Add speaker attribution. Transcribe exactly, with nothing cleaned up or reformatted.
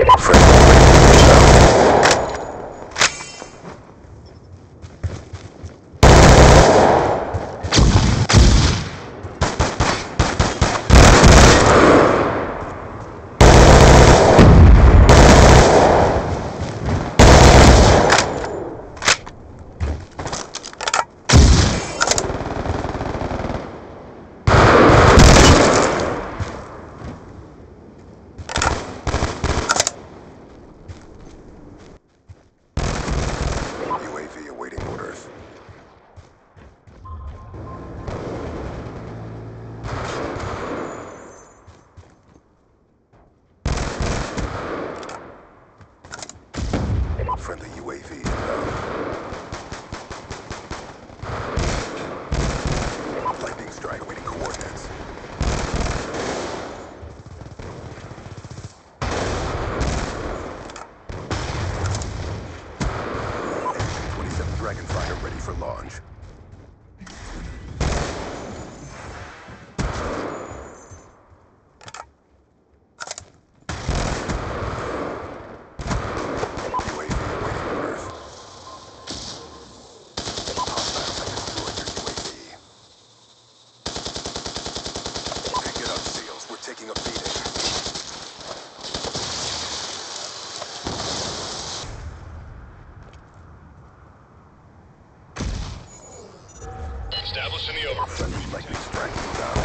Speaker 1: U A V awaiting orders. Friendly U A V inbound. Lightning strike waiting coordinates. twenty-seven Dragonfire ready for launch. U A V awaiting orders. Hostiles have destroyed your U A V. Pick it up, SEALs. We're taking a beating.
Speaker 2: Establishing the over.
Speaker 1: Friendly lightning strike inbound.